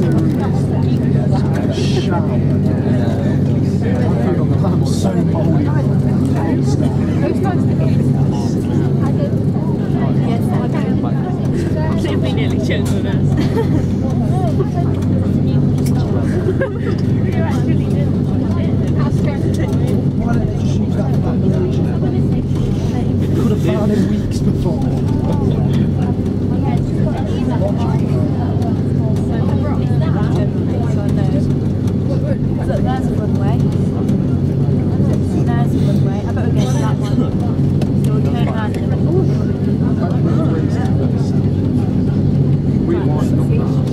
I'm so bold. We nearly chose on us. You actually did. Why don't they just use that for that version? Could have found him weeks before. Look, there's a runway. There's a runway. I better go to that one. So we'll turn around in a minute. We want them.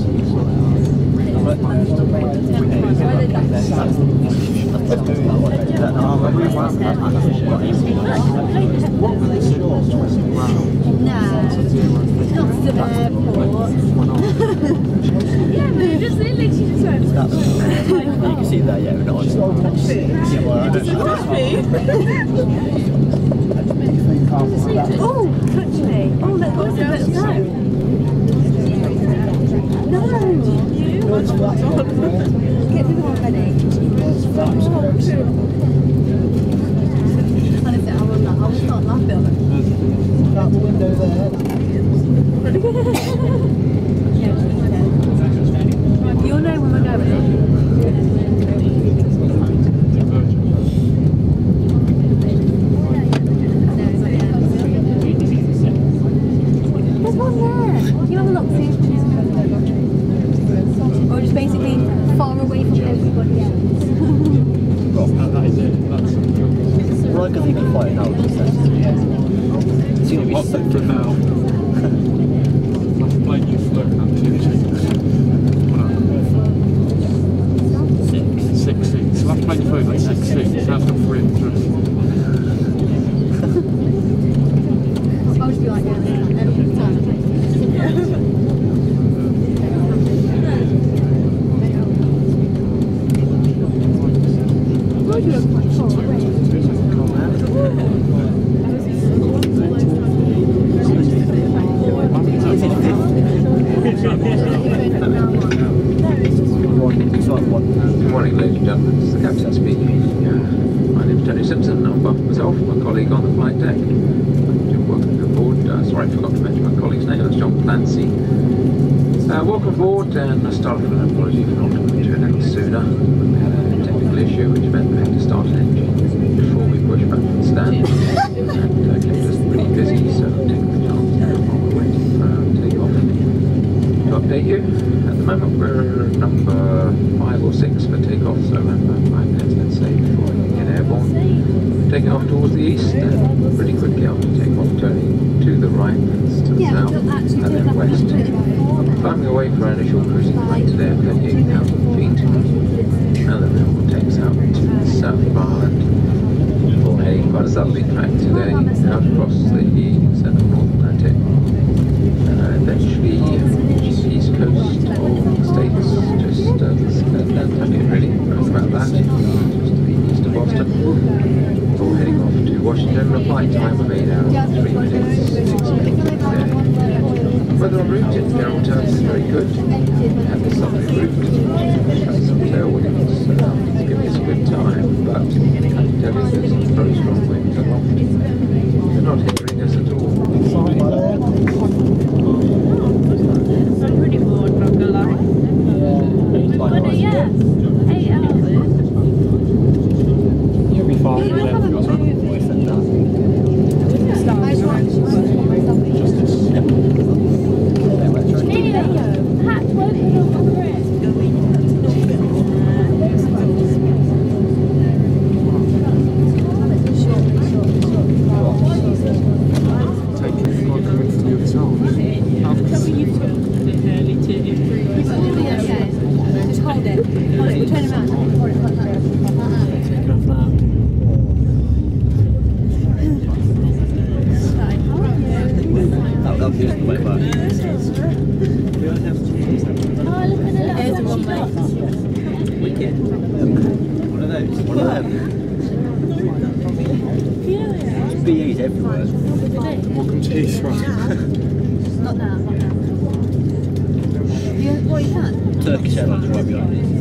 Yeah, but you just said like she just went. You can see that, yeah, we're not on. Oh, touch me. Oh, look, what's it? No. Get the one ready. Honestly, I will start laughing. Out the window there. You'll know when we're going. There's one there. You have a look, see? Or just basically far away from everybody else. That is it. Well, I can think of fire now. It's going to be so difficult. So that's playing through like 6 seats, that's got 3 and 3. I'll just be like, yeah, every time. Why do you look quite far away? Good morning, ladies and gentlemen. This is the captain speaking. My name is Tony Simpson. I'm above myself, my colleague on the flight deck. Welcome aboard. Sorry, I forgot to mention my colleague's name. That's John Clancy. Welcome aboard, and I start with an apology for not returning sooner. We had a technical issue which meant we had to start an engine before we pushed back from the stand, and kept us pretty busy, so I'm taking the chance while we're waiting for takeoff to update you. At the moment we're number 5 or 6 for takeoff, so around 5 minutes, let's say, before we get airborne. Taking off towards the east, and pretty quickly after takeoff, turning to the right, to the south, and then west. Climbing away for our initial cruising flight today at 38,000 feet, and then we'll take us out to the south of Ireland for a quite a southerly track today, out across the central North Atlantic, eventually east coast of the States, just Atlantic really, around about that, just to the east of Boston, before heading off to Washington. The flight time of 8 hours, 3 minutes, 6 minutes today. Weather en route in general terms is very good. We had this southerly route, had some tailwinds, to give us a good time, but I can tell you there's some very strong winds aloft. They're not hindering us at all. I'm pretty bored, not gonna lie. But yeah, 8 hours. You'll be fine. BA's everywhere. Welcome to Heathrow. Not now, not now. What you had? Turkish Airlines right behind us.